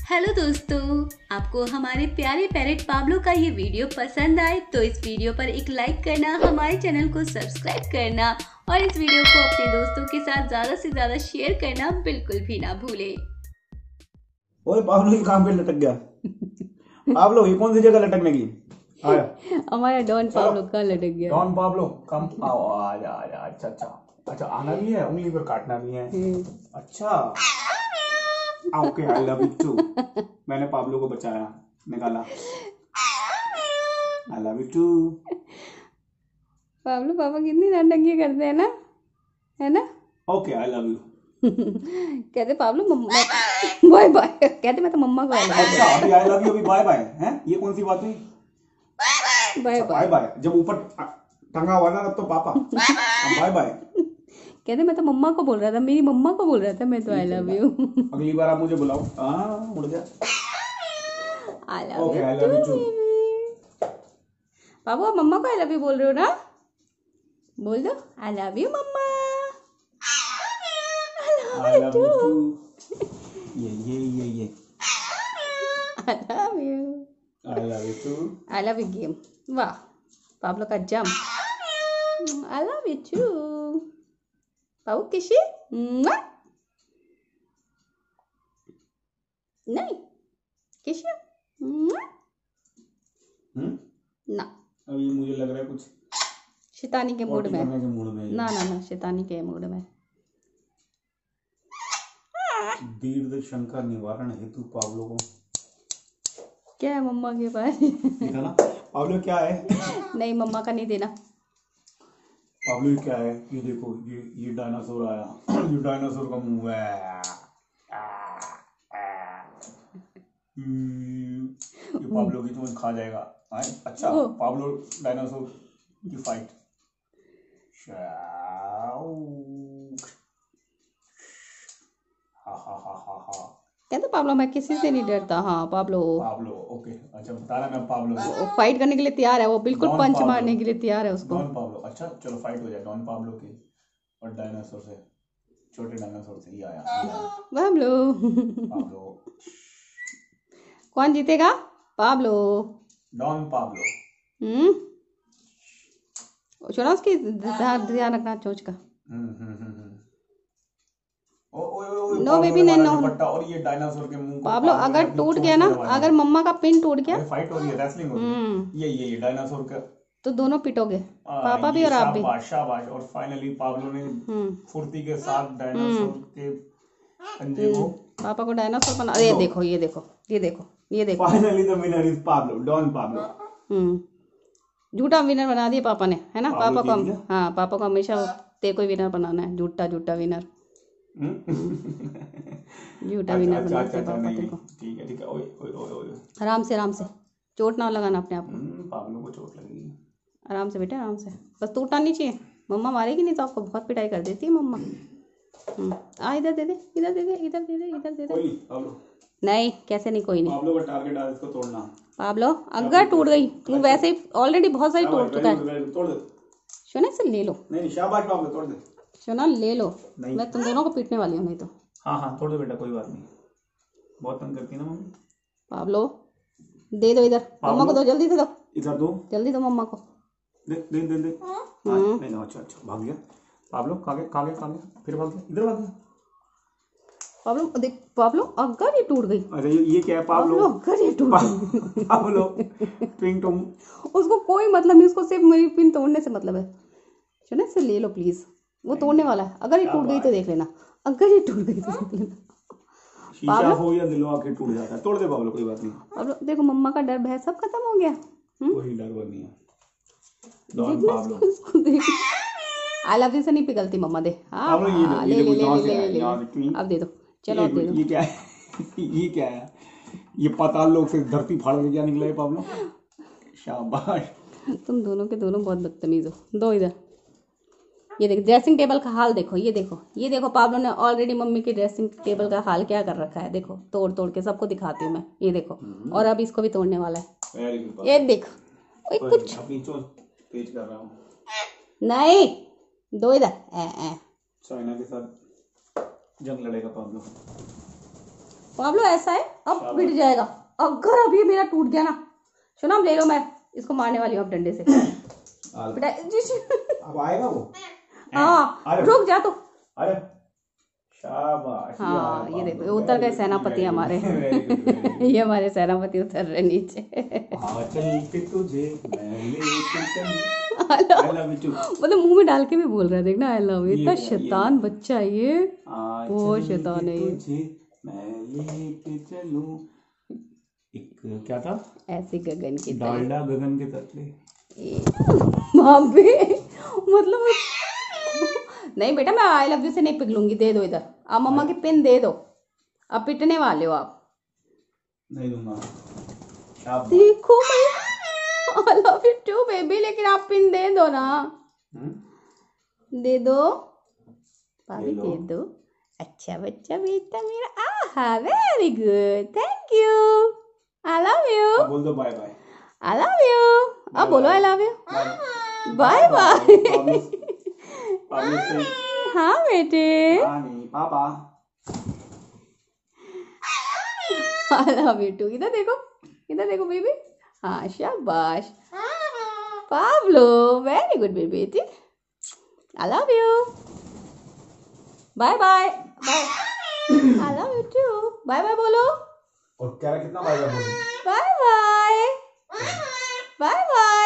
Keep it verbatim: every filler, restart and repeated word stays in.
Hello दोस्तों, आपको हमारे प्यारे पैरेट पाब्लो का ये वीडियो पसंद आए तो इस वीडियो पर एक लाइक करना, हमारे चैनल को सब्सक्राइब करना और इस वीडियो को अपने दोस्तों के साथ ज्यादा से ज्यादा शेयर करना बिल्कुल भी ना भूलें। ओए पाब्लो, ये कहाँ पे लटक गया? पाब्लो, ये कौन सी जगह लटकने की? आया हमारा डॉन पाब्लो का लटक गया। डॉन पाब्लो, कम आओ, आजा आजा। अच्छा अच्छा अच्छा, आना भी है, उंगली पर काटना भी है। अच्छा, okay, I love you too. मैंने पाब्लो को बचाया, निकाला। I love you too. Pablo पापा कितनी नौटंकी करते हैं ना, है ना? Okay, I love you. कहते पाब्लो मम्मा बाय बाय, कहते मैं तो मम्मा को आई लव अच्छा, अभी आई लव यू, अभी बाय बाय है? ये कौन सी बात हुई? बाय बाय बाय जब ऊपर टंगा हुआ ना तब तो पापा, बाय बाय। कहते मैं तो मम्मा को बोल रहा था, मेरी मम्मा को बोल रहा था मैं तो आई लव यू। अगली बार आप मुझे बुलाओ। हाँ, उड़ गया। I love okay, you I love you too. बाबू आप मम्मा को आई लव यू बोल रहे हो ना? बोल दो आई लव यू मम्मा। I love you too. ये ये ये ये I love you. I love you too. I love you game. वाह, पाब्लो का jump. I love you too. बाबू किसी नहीं किसी ना। अभी मुझे लग रहा है कुछ शैतानी के मूड में। करने के मूड में है। ना ना ना, शैतानी के मूड में। दीर्घ शंका निवारण हेतु पाब्लो को क्या है मम्मा के पास? दिखाना। पाब्लो क्या है? नहीं, मम्मा का नहीं देना। पाब्लो ये क्या है? ये देखो, ये ये डायनासोर आया। ये डायनासोर का मुंह है। हम्म, ये पाब्लो की तुम्हें खा जाएगा। आए? अच्छा, पाब्लो डायनासोर की फाइट। हा हा हा हा हा। कहते पाब्लो मैं किसी से नहीं डरता। हाँ पाब्लो पाब्लो, ओके। अच्छा, बता रहा मैं पाब्लो वो फाइट करने के लिए तैयार है, वो बिल्कुल डॉन पंच पाब्लो। मारने के लिए तैयार है उसको। Don Pablo. अच्छा चलो, फाइट हो जाए डॉन पाब्लो की और डायनासोर से, छोटे डायनासोर से। ये आया, ये आया। Pablo Pablo. कौन जीतेगा? पाब्लो। Don Pablo. हम्म, सुना उसकी ध्यान ध्यान रखना चोंच का। हम्म हम्म हम्म। ओ ओ ओ, नो बेबी ने नो। दुपट्टा और ये डायनासोर के मुंह को पाब्लो अगर टूट गया ना, अगर मम्मा का पिन टूट गया, फाइट हो रही है, रेसलिंग हो रही है। ये ये ये डायनासोर का तो दोनों पिटोगे, पापा भी ये और आप भी। शाबाश शाबाश। और फाइनली पाब्लो ने फुर्ती के साथ डायनासोर के पंजे को, पापा को डायनासोर बना। ये देखो ये देखो ये देखो ये देखो। Finally the winner is Pablo, Don Pablo. हम्म, झूठा विनर बना दिया पापा ने, है ना? पापा को हम, हाँ पापा को हमेशा ते कोई विनर बनाना है, झूठा झूठा विनर। झूठा विनर बना दिया पापा को। ठीक है ठीक है। ओए ओए ओए ओए, आराम से आराम से, चोट ना लगाना अपने आप को। पाब्लो को चोट लगेगी। आराम से बेटा, आराम से, बस टूटना नहीं चाहिए। मम्मा मारेगी नहीं तो आपको बहुत पिटाई कर देती है मम्मा। आ इधर दे दे, इधर दे दे, इधर दे दे, इधर दे दे। कोई पाब्लो नहीं, कैसे नहीं, कोई नहीं। पाब्लो का टारगेट आज इसको तोड़ना। पाब्लो अगर टूट गई, तू वैसे ही ऑलरेडी बहुत सारी टूट चुका है। तोड़ दे। सुना से ले लो। नहीं शाबाश पाब्लो, तोड़ दे। सुना ले लो, मैं तुम दोनों को पीटने वाली हूँ नहीं तो। हाँ हाँ, तोड़ दो बेटा, कोई बात नहीं। बहुत तंग करती है ना मम्मी। पाब्लो दे दो इधर, मम्मा को दो, जल्दी से दो, इधर दो, जल्दी दो मम्मा को। दे दे दे दे। नहीं नहीं, अच्छा अच्छा, भाग गया पाब्लो। कहाँ गया कहाँ गया कहाँ गया? फिर भाग गया, इधर भाग गया। पाब्लो देख, पाब्लो अगर ये टूट गई। अरे ये क्या है पाब्लो? अगर ये टूट गई पाब्लो पिंग टू, उसको कोई मतलब नहीं, उसको सिर्फ मेरी पिन तोड़ने से मतलब है। सुना से ले लो प्लीज, वो तोड़ने वाला है। अगर ये टूट गई तो देख लेना, अगर ये टूट गई तो देख लेना। शीशा हो या दिलो आके टूट जाता है। तोड़ दे पाब्लो, कोई बात नहीं। पाब्लो देखो, मम्मा का डर भय सब खत्म हो गया। कोई डर वर नहीं है। Don Pablo. I love you से नहीं पिघलती मम्मा। दे हाँ, पाब्लो ये दो, ले ये ले देखो ले यहाँ ले से ले यहाँ ले, से अब दे दो, चलो अब दे दो। ये क्या है? ये क्या है? ये पाताल लोक से धरती फाड़ के क्या निकला है पाब्लो? शाबाश। तुम दोनों के दोनों बहुत बदतमीज हो। दो इधर। ये देखो ड्रेसिंग टेबल का हाल देखो, ये देखो ये देखो। पाब्लो ने ऑलरेडी मम्मी की ड्रेसिंग टेबल का हाल क्या कर रखा है, देखो तोड़ तोड़ के सबको दिखाती हूँ मैं। ये देखो, और अब इसको भी तोड़ने वाला है। ये देखो, ओए कुछ अपनी चोट तेज कर रहा हूँ। नहीं, दो इधर। ए ए चाइना के साथ जंग लड़ेगा पाब्लो। पाब्लो ऐसा है, अब मिट जाएगा। अगर अभी मेरा टूट गया ना, सुना ले लो, मैं इसको मारने वाली हूँ अब डंडे से। बेटा अब आएगा वो। हाँ रुक जा तो। अरे शाबाश। हाँ ये देखो उतर गए सेनापति हमारे। ये हमारे सेनापति उतर रहे नीचे। चलते तुझे मैं लेके चलूं। मतलब मुंह में डाल के भी बोल रहा है, देखना आई लव यू। इतना शैतान बच्चा है ये, बहुत शैतान है ये। मैं लेके चलूं। एक क्या था, ऐसे गगन की डालडा गगन के तले। मतलब नहीं बेटा, मैं आई लव यू से नहीं पिघलूंगी। दे दो इधर, आप मम्मा की पिन दे दो। अब पिटने वाले हो आप। नहीं दूंगा। देखो मैं I love you too baby, लेकिन आप पिन दे दो ना। हुँ? दे दो पापी, दे दो। अच्छा बच्चा बेटा मेरा। आहा very good, thank you, I love you. बोल दो bye bye. I love you. अब बोलो I love you. Bye bye. हाँ बेटे, पापा आई लव यू टू। इधर देखो, इधर देखो बेबी। हाँ शाबाश Pablo, very good baby. I love you. Bye bye bye. I love you too. Bye bye बोलो। और क्या कितना बाय बाय बोलो। Bye bye bye bye.